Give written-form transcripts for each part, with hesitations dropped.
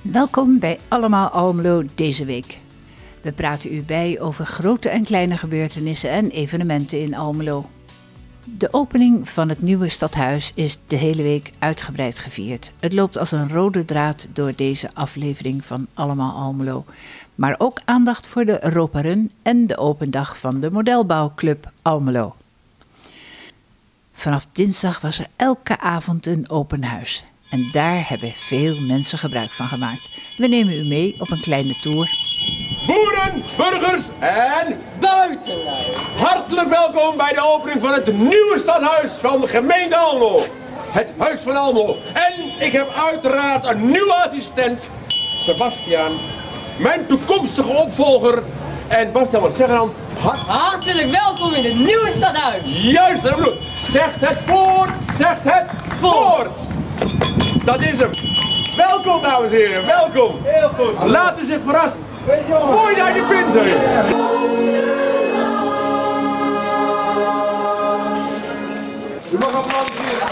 Welkom bij Allemaal Almelo deze week. We praten u bij over grote en kleine gebeurtenissen en evenementen in Almelo. De opening van het nieuwe stadhuis is de hele week uitgebreid gevierd. Het loopt als een rode draad door deze aflevering van Allemaal Almelo. Maar ook aandacht voor de Europa Run en de open dag van de modelbouwclub Almelo. Vanaf dinsdag was er elke avond een open huis. En daar hebben veel mensen gebruik van gemaakt. We nemen u mee op een kleine tour. Boeren, burgers en buitenlui. Hartelijk welkom bij de opening van het nieuwe stadhuis van de gemeente Almelo. Het Huis van Almelo. En ik heb uiteraard een nieuwe assistent, Sebastian. Mijn toekomstige opvolger. En Bastiaan, wat zeggen dan? Hartelijk welkom in het nieuwe stadhuis. Juist, dat bedoel ik. Zegt het voort, zegt het voort. Dat is hem. Welkom, dames en heren, welkom. Heel goed. Laat u zich verrassen. Mooi naar de pinten. U mag applaudisseren.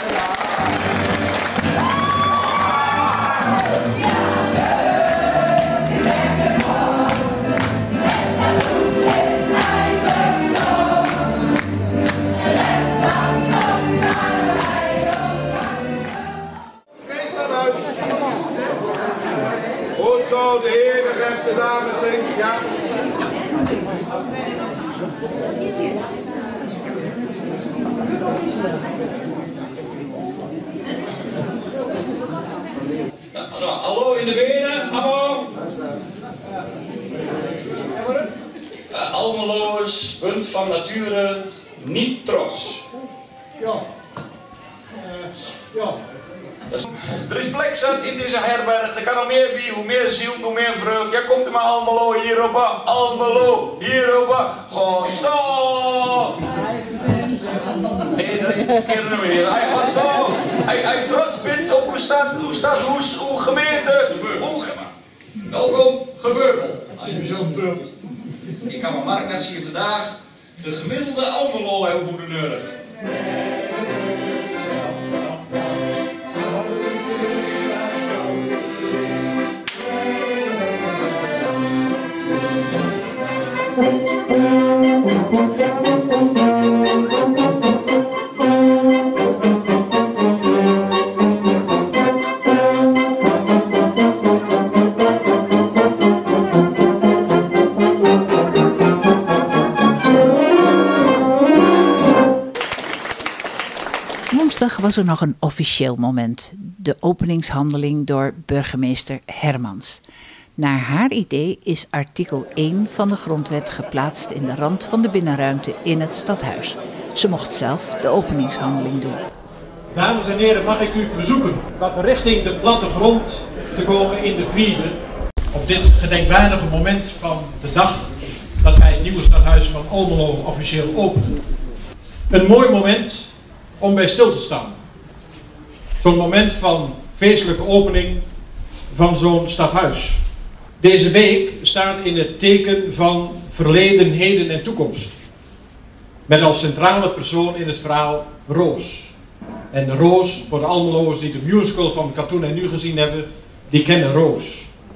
Goed zo, de heren, rechts, de dames links, ja. Hallo in de benen, hallo. Almeloers, Bund van Nature, niet trots. Ja. Ja. Er is plek zat in deze herberg, er kan nog meer bij, hoe meer ziel, hoe meer vreugd. Ja, komt er maar Almelo hierop, Almelo hierop. Gewoon staan! Nee, dat is het verkeerde nummer hier. Hij gaat staan. Hij trots bent op hoe gemeente, welkom, gebeurd. Ik kan mijn markt net zien vandaag, de gemiddelde Almelo heel goed nodig. Woensdag was er nog een officieel moment. De openingshandeling door burgemeester Hermans. Naar haar idee is artikel 1 van de grondwet geplaatst in de rand van de binnenruimte in het stadhuis. Ze mocht zelf de openingshandeling doen. Dames en heren, mag ik u verzoeken wat richting de plattegrond te komen in de vierde. Op dit gedenkwaardige moment van de dag dat wij het nieuwe stadhuis van Almelo officieel openen. Een mooi moment om bij stil te staan. Zo'n moment van feestelijke opening van zo'n stadhuis. Deze week staat in het teken van verleden, heden en toekomst. Met als centrale persoon in het verhaal Roos. En de Roos, voor de Almeloers die de musical van Katoen en Nu gezien hebben, die kennen Roos.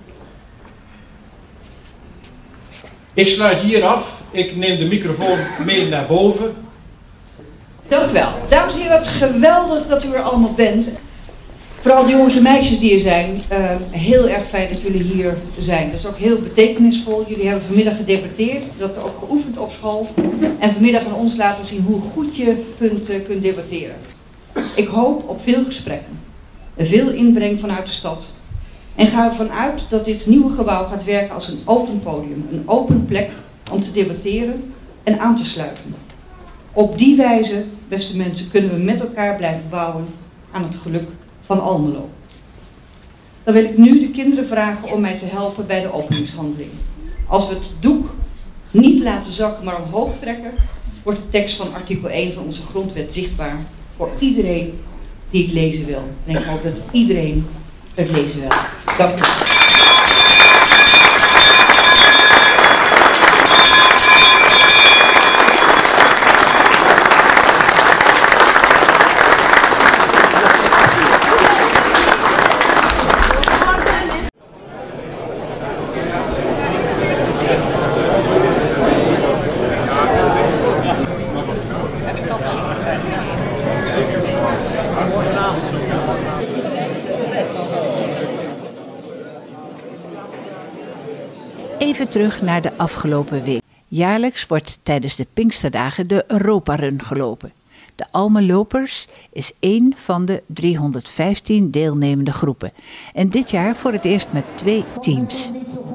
Ik sluit hier af. Ik neem de microfoon mee naar boven. Dank u wel. Dames en heren, wat geweldig dat u er allemaal bent. Vooral de jongens en meisjes die er zijn, heel erg fijn dat jullie hier zijn. Dat is ook heel betekenisvol. Jullie hebben vanmiddag gedebatteerd, dat ook geoefend op school. En vanmiddag aan ons laten zien hoe goed je kunt debatteren. Ik hoop op veel gesprekken. Veel inbreng vanuit de stad. En ga ervan uit dat dit nieuwe gebouw gaat werken als een open podium. Een open plek om te debatteren en aan te sluiten. Op die wijze, beste mensen, kunnen we met elkaar blijven bouwen aan het geluk van Almelo. Dan wil ik nu de kinderen vragen om mij te helpen bij de openingshandeling. Als we het doek niet laten zakken, maar omhoog trekken, wordt de tekst van artikel 1 van onze grondwet zichtbaar voor iedereen die het lezen wil. En ik hoop dat iedereen het lezen wil. Dank u. Even terug naar de afgelopen week. Jaarlijks wordt tijdens de Pinksterdagen de Europa Run gelopen. De Almelopers is één van de 315 deelnemende groepen. En dit jaar voor het eerst met 2 teams.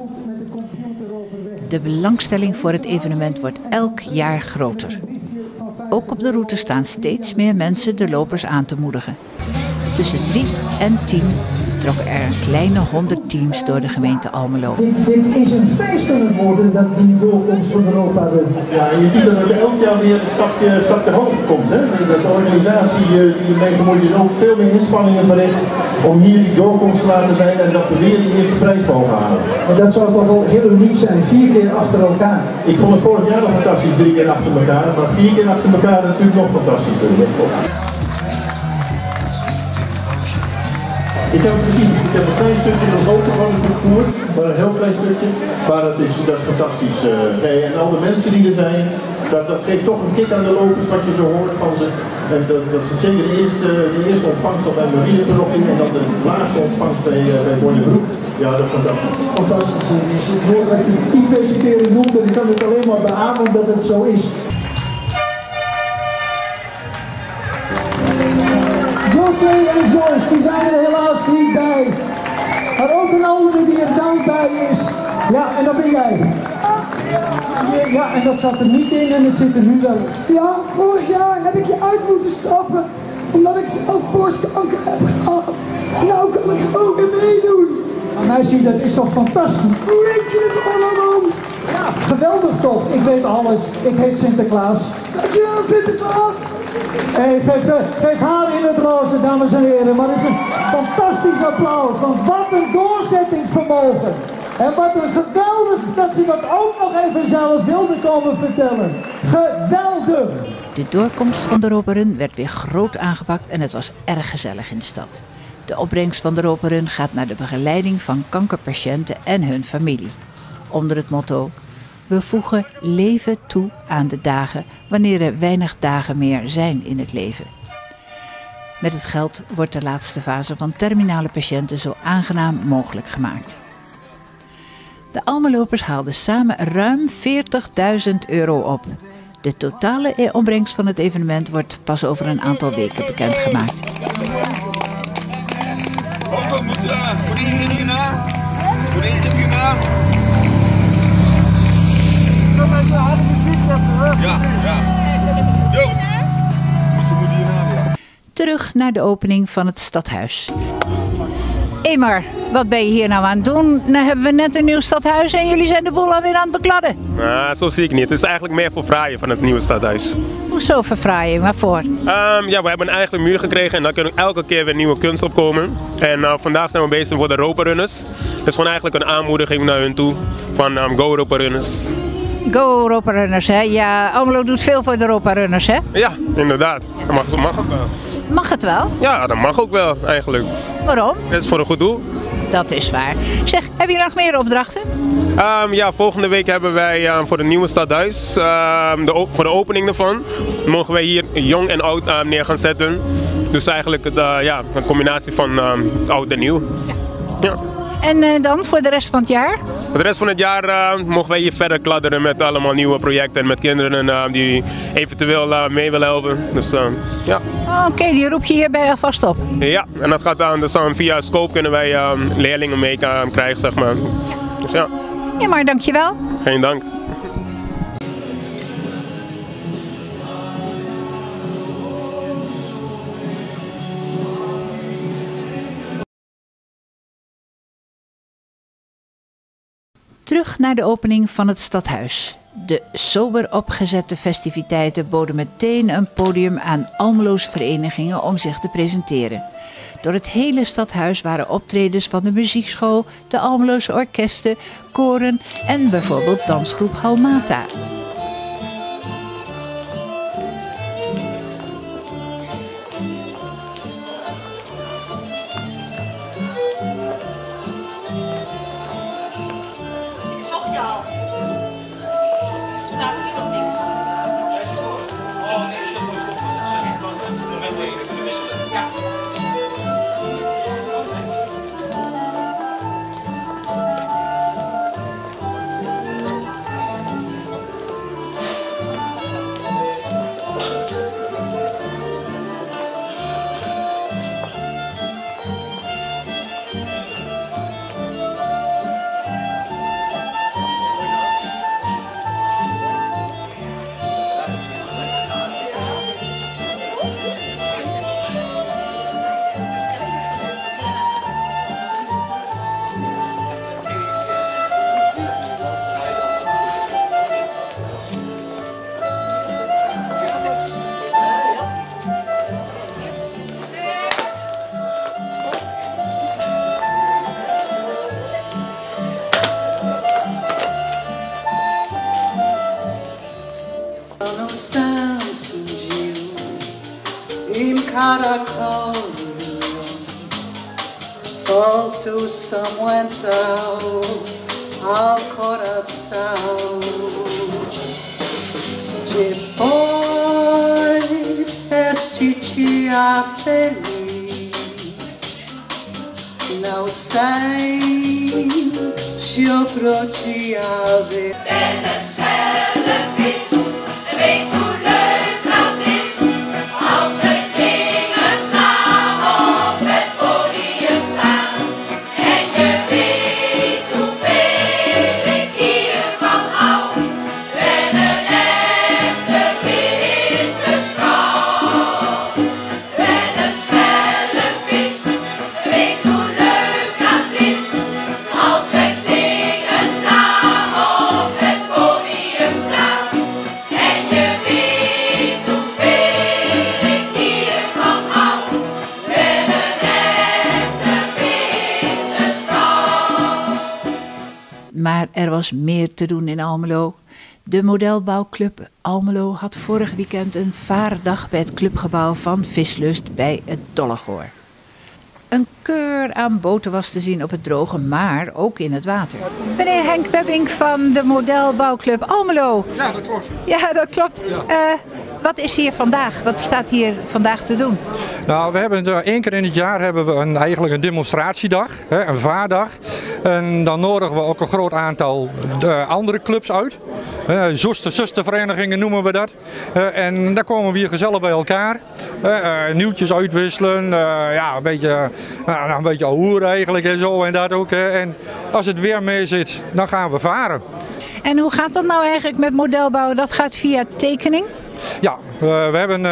De belangstelling voor het evenement wordt elk jaar groter. Ook op de route staan steeds meer mensen de lopers aan te moedigen. Tussen 3 en 10 trokken er een kleine 100 teams door de gemeente Almelo. Dit is een feest aan het worden, dat die doorkomst van Europa Run. Ja, je ziet dat het elk jaar weer een stapje hoger komt. Hè? Dat de organisatie die ermee gemoeid is ook veel meer inspanningen verricht om hier die doorkomst te laten zijn en dat we weer die eerste prijs mogen halen. Maar dat zou toch wel heel uniek zijn, 4 keer achter elkaar. Ik vond het vorig jaar nog fantastisch, 3 keer achter elkaar, maar 4 keer achter elkaar natuurlijk nog fantastischer. Ik heb het gezien, ik heb een klein stukje nog open van het parcours, maar een heel klein stukje, maar dat is fantastisch. En al de mensen die er zijn, dat geeft toch een kick aan de lopers wat je zo hoort van ze. En dat is zeker de eerste ontvangst al bij Marie er nog in en dan de laatste ontvangst bij Bornebroek. Ja, dat is fantastisch. Fantastisch. Het woord dat je 10 keren noemt en ik kan het alleen maar beamen dat het zo is. José en Joyce, die zijn er helaas niet bij. Maar ook een andere die er wel bij is. Ja, en dat ben jij. Ja, en dat zat er niet in en het zit er nu wel in. Ja, vorig jaar heb ik je uit moeten stappen. Omdat ik zelf borstkanker heb gehad. Nou kan ik gewoon weer meedoen. Maar meisje, dat is toch fantastisch? Hoe weet je het allemaal? Ja, geweldig toch. Ik weet alles. Ik heet Sinterklaas. Dankjewel, Sinterklaas. Hey, geef haar in het roze, dames en heren. Maar het is een fantastisch applaus. Want wat een doorzettingsvermogen. En wat een geweldig dat ze dat ook nog even zelf wilde komen vertellen. Geweldig! De doorkomst van de Europa Run werd weer groot aangepakt en het was erg gezellig in de stad. De opbrengst van de Europa Run gaat naar de begeleiding van kankerpatiënten en hun familie. Onder het motto: we voegen leven toe aan de dagen wanneer er weinig dagen meer zijn in het leven. Met het geld wordt de laatste fase van terminale patiënten zo aangenaam mogelijk gemaakt. De Almelopers haalden samen ruim €40.000 op. De totale opbrengst van het evenement wordt pas over een aantal weken bekendgemaakt. Terug naar de opening van het stadhuis. Emar, wat ben je hier nou aan het doen? Nou hebben we net een nieuw stadhuis en jullie zijn de boel alweer aan het bekladden. Nou, zo zie ik niet. Het is eigenlijk meer voor fraaien van het nieuwe stadhuis. Hoezo verfraaien? Waarvoor? Ja, we hebben een eigen muur gekregen en daar kunnen elke keer weer nieuwe kunst op komen. En vandaag zijn we bezig voor de Europa Runners. Dus gewoon eigenlijk een aanmoediging naar hun toe van Go Europa Runners. Go Europa Runners, hè? Ja, Almelo doet veel voor de Europa Runners, hè? Ja, inderdaad. Dat mag ook wel. Mag het wel? Ja, dat mag ook wel eigenlijk. Waarom? Dat is voor een goed doel. Dat is waar. Zeg, hebben jullie nog meer opdrachten? Ja, volgende week hebben wij voor het nieuwe stadhuis, voor de opening ervan, mogen wij hier jong en oud neer gaan zetten. Dus eigenlijk een combinatie van oud en nieuw. Ja. En dan voor de rest van het jaar? Voor de rest van het jaar mogen wij hier verder kladderen met allemaal nieuwe projecten en met kinderen die eventueel mee willen helpen. Dus ja. Oké, die roep je hierbij alvast op. Ja, en dat gaat dus via Scope kunnen wij leerlingen mee krijgen, zeg maar. Dus ja. Ja, maar dankjewel. Geen dank. Terug naar de opening van het stadhuis. De sober opgezette festiviteiten boden meteen een podium aan Almeloze verenigingen om zich te presenteren. Door het hele stadhuis waren optredens van de muziekschool, de Almeloze orkesten, koren en bijvoorbeeld dansgroep Halmata. im caracol, volto Samuel ao coração. Depois este dia feliz, não sei se eu podia ver. Maar er was meer te doen in Almelo. De modelbouwclub Almelo had vorig weekend een vaardag bij het clubgebouw van Vislust bij het Dollegoor. Een keur aan boten was te zien op het droge, maar ook in het water. Meneer Henk Webbing van de modelbouwclub Almelo. Ja, dat klopt. Ja, dat klopt. Ja. Wat is hier vandaag? Wat staat hier vandaag te doen? Nou, we hebben 1 keer in het jaar hebben we eigenlijk een demonstratiedag, een vaardag. En dan nodigen we ook een groot aantal andere clubs uit. Zusterverenigingen noemen we dat. En daar komen we hier gezellig bij elkaar. Nieuwtjes uitwisselen, ja, een beetje ahoer eigenlijk en zo en dat ook. En als het weer mee zit, dan gaan we varen. En hoe gaat dat nou eigenlijk met modelbouwen? Dat gaat via tekening? Ja, we hebben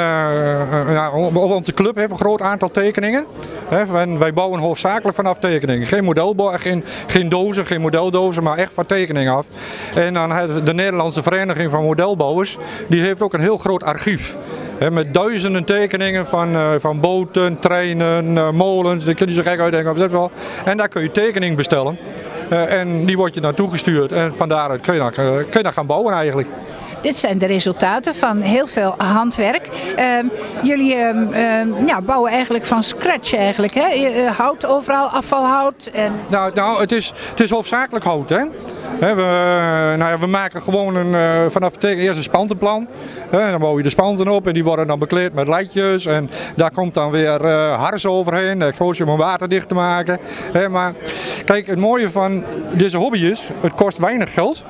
op onze club een groot aantal tekeningen. Wij bouwen hoofdzakelijk vanaf tekeningen. Geen modelbouw, geen dozen, geen modeldozen, maar echt van tekeningen af. En dan de Nederlandse Vereniging van Modelbouwers, die heeft ook een heel groot archief. Met duizenden tekeningen van boten, treinen, molens, dat kun je zo gek uitdenken of dat wel. En daar kun je tekening bestellen. En die wordt je naartoe gestuurd en van daaruit kun je dan gaan bouwen eigenlijk. Dit zijn de resultaten van heel veel handwerk. Jullie bouwen eigenlijk van scratch eigenlijk, hè? Hout overal, afvalhout. En... Nou, het is hoofdzakelijk hout, hè? We maken gewoon vanaf het eerst een spantenplan. Dan bouw je de spanten op en die worden dan bekleed met lijtjes. En daar komt dan weer hars overheen, om waterdicht te maken. Maar kijk, het mooie van deze hobby is, het kost weinig geld.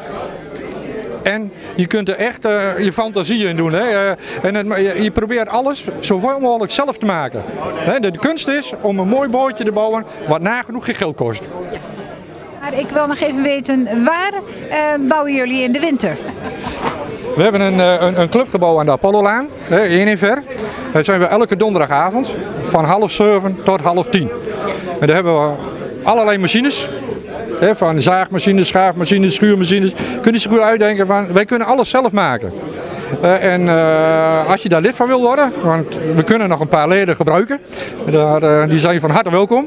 En je kunt er echt je fantasie in doen. Hè? Je probeert alles zoveel mogelijk zelf te maken. De kunst is om een mooi bootje te bouwen wat nagenoeg geen geld kost. Ja. Maar ik wil nog even weten, waar bouwen jullie in de winter? We hebben een clubgebouw aan de Apollolaan, in Ver. Daar zijn we elke donderdagavond van 6:30 tot 9:30. En daar hebben we allerlei machines. Van zaagmachines, schaafmachines, schuurmachines. Kun je zo goed uitdenken van, wij kunnen alles zelf maken. Als je daar lid van wil worden, want we kunnen nog een paar leden gebruiken. Die zijn van harte welkom.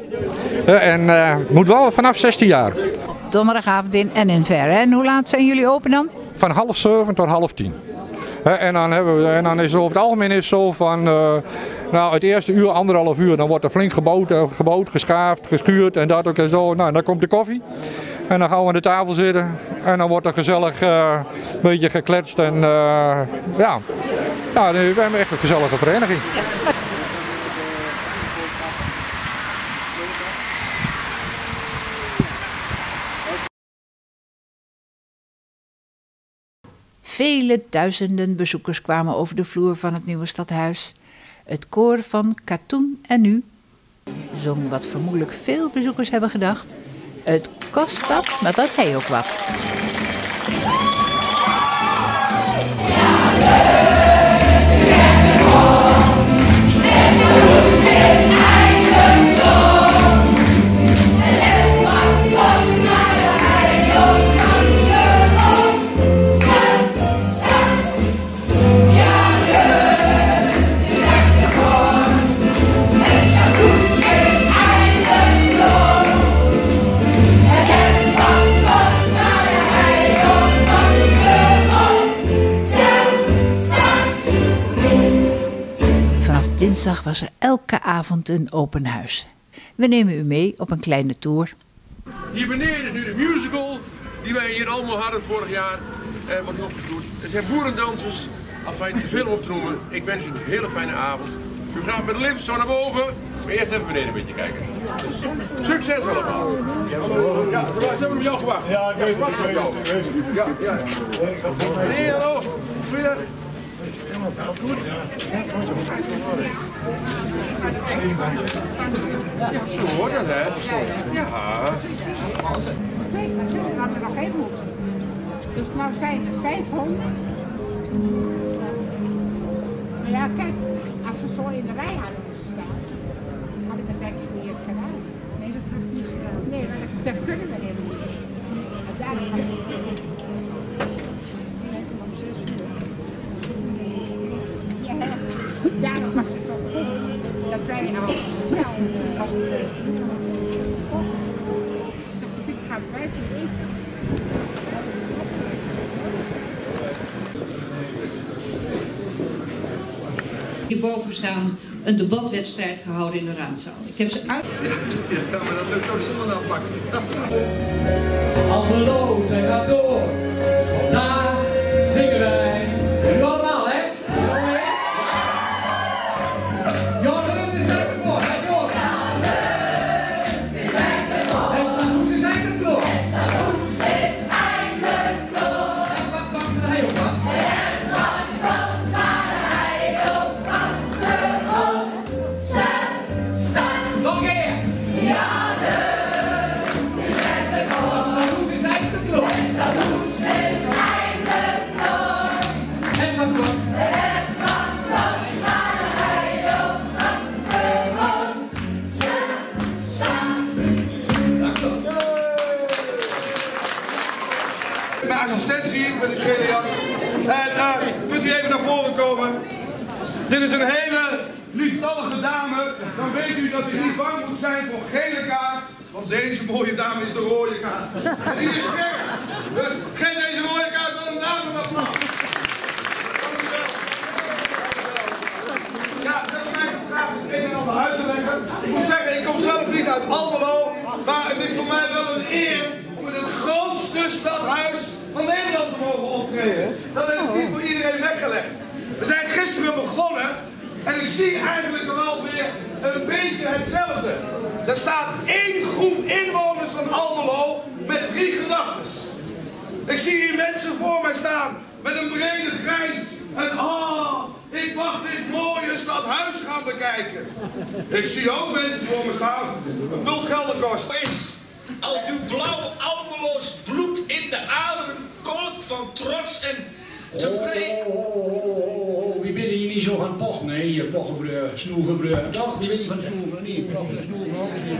Moet wel vanaf 16 jaar. Donderdagavond in Ver. En hoe laat zijn jullie open dan? Van 6:30 tot 9:30. En dan is het over het algemeen is zo van, het eerste uur, 1,5 uur, dan wordt er flink gebouwd, geschaafd, geschuurd en dat ook en zo. Nou, dan komt de koffie en dan gaan we aan de tafel zitten en dan wordt er gezellig een beetje gekletst. En we hebben echt een gezellige vereniging. Ja. Vele duizenden bezoekers kwamen over de vloer van het nieuwe stadhuis. Het koor van Katoen en Nu zong wat vermoedelijk veel bezoekers hebben gedacht. Het kost wat, maar dat hij ook wat. Dinsdag was er elke avond een open huis. We nemen u mee op een kleine tour. Hier beneden is nu de musical die wij hier allemaal hadden vorig jaar. Wordt nu opgevoerd. Er zijn boerendansers. Afijn, te veel op te noemen. Ik wens u een hele fijne avond. U gaat met de lift zo naar boven. Maar eerst even beneden een beetje kijken. Dus, succes allemaal. Ja, ze hebben op jou gewacht. Ja, ik weet het. Ja. Meneer, hallo. Goeiedag. Zo hoort dat, hè? Ja. Wat er nog heen moet. Dus nou zijn er 500. Maar ja, kijk, als we zo in de rij hadden moeten staan, had ik het denk ik niet eens gedaan. Nee, dat heb ik niet gedaan. Nee, maar dat kunnen we helemaal niet. En daarom was het om 6 uur. Ja, daarom was het ook goed dat wij al snel als ik ga 5 uur eten. Hierboven staan een debatwedstrijd gehouden in de raadzaal. Ik heb ze uit. Ja, maar dat lukt ook zonder afpakken. Almelo, zij gaat door. Vandaag zingen wij. Nu allemaal, hè? Jongen, het is uit het woord, hè, jongen? Mijn assistentie met de gele jas. En kunt u even naar voren komen? Dit is een hele lieftallige dame. Dan weet u dat u niet bang moet zijn voor gele kaart. Want deze mooie dame is de rode kaart. En die is scherp. Dus geef deze mooie kaart wel een dame wat man. Ja, zet mij graag het een en ander uit te leggen. Ik moet zeggen, ik kom zelf niet uit Almelo. Maar het is voor mij wel een eer om in het grootste stadhuis van Nederland te mogen optreden. Dat is niet voor iedereen weggelegd. We zijn gisteren begonnen en ik zie eigenlijk wel weer een beetje hetzelfde. Er staat 1 groep inwoners van Almelo met 3 gedachten. Ik zie hier mensen voor mij staan met een brede grijns en ik mag dit mooie stadhuis gaan bekijken. Ik zie ook mensen voor me staan, een bult geldenkost. Als uw blauw Almeloos bloed in de aderen kolkt van trots en tevreden. Wie ben je niet zo van pochen? Nee, je pochenbreur, snoevenbreur. Toch? Wie ben je van snoeven? Nee, pochen, snoeven ook niet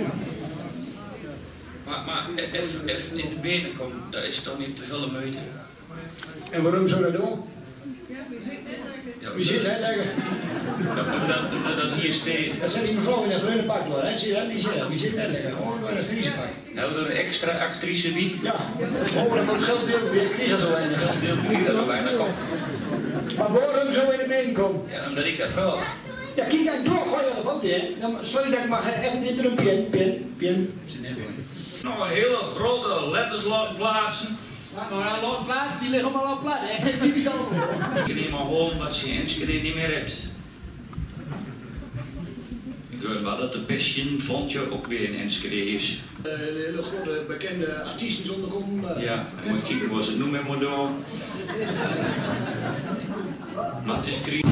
van. Maar even in de beter komen, dat is toch niet te veel moeite. En waarom zou dat doen? Ja, wie zit net leggen? Dat hier steekt. Dat zijn die mevrouw in een groene pak hoor, hè? Zie je dat? Wie zit net leggen? Gewoon een actricepak. Nou, er een extra actrice wie? Ja. Oh, dan moet geld deel weer krijgen zo weinig. Geld deel krijgen zo weinig, kom. Maar waarom zou in de mening komen? Ja, omdat ik dat vraag. Ja, kijk, ik doorgooi je of ook niet, hè? Sorry dat ik mag even interrumperen. Pien. Nog een hele grote letters laten plaatsen. Nou ja, laat plaatsen, die liggen allemaal op plat, hè? Typisch Almelo. Ik kan niet maar horen dat je in Enschede niet meer hebt. Ik hoor wel dat de Passion-fontje ook weer in Enschede is. Een hele grote bekende artiesten zonder kom. Ja, en moet kijken wat ze het noemen moet doen. Maar het is crisis.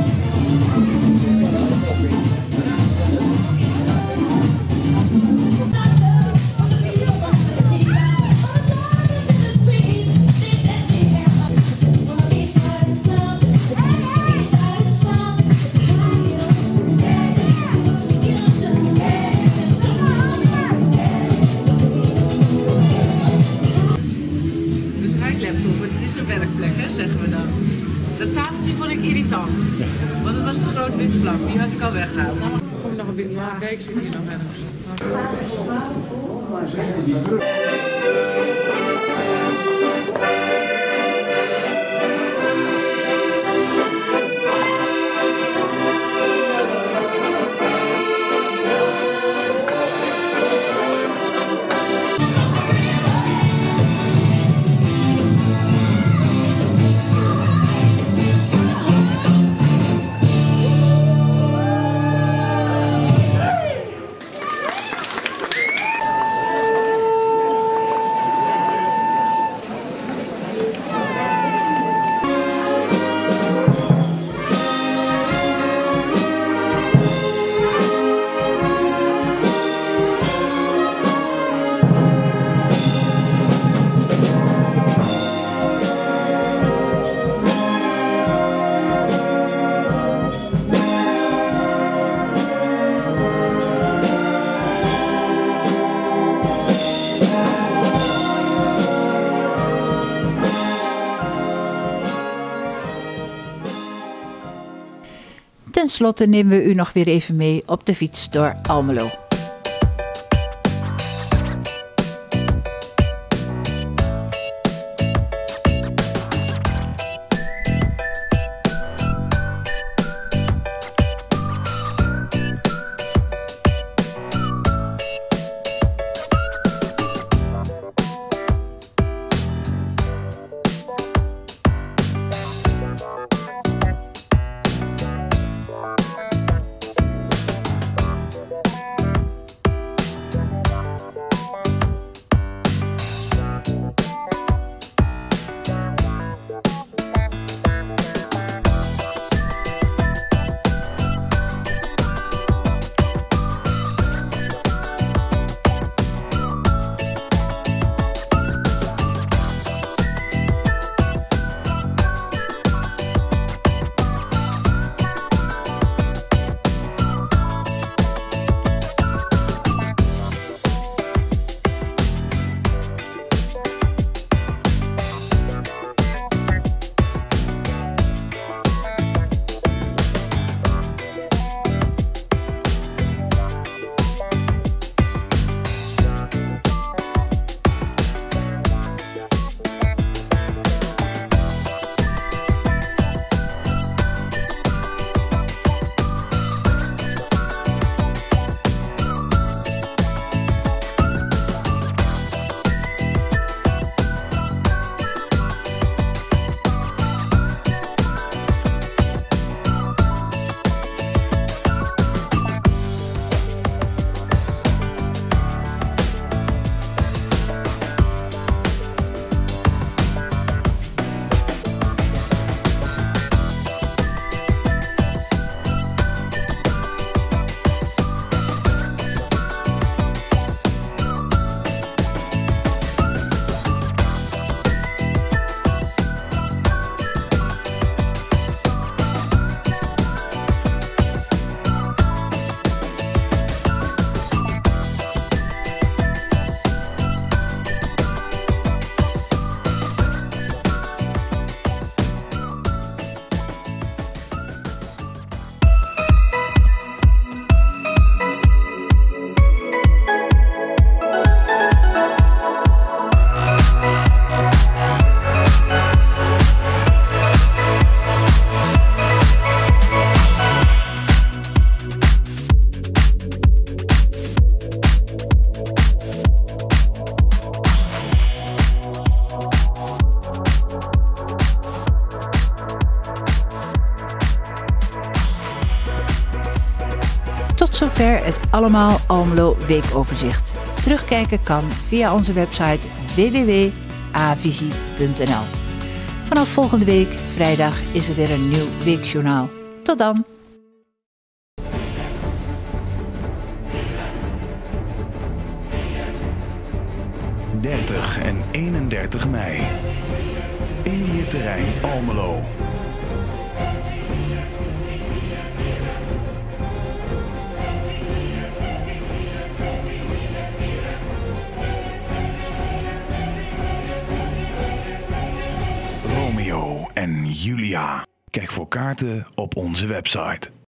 Zeggen we dan. Dat tafeltje vond ik irritant. Want het was te groot wit vlak. Die had ik al weggehaald. Nou, kom je nog een beetje. Maar ik zit hier nog ergens. Ten slotte nemen we u nog weer even mee op de fiets door Almelo. Tot zover het Allemaal Almelo weekoverzicht. Terugkijken kan via onze website www.avisie.nl. Vanaf volgende week, vrijdag, is er weer een nieuw weekjournaal. Tot dan! ...30 en 31 mei. Inleerterrein Almelo. Romeo en Julia. Kijk voor kaarten op onze website.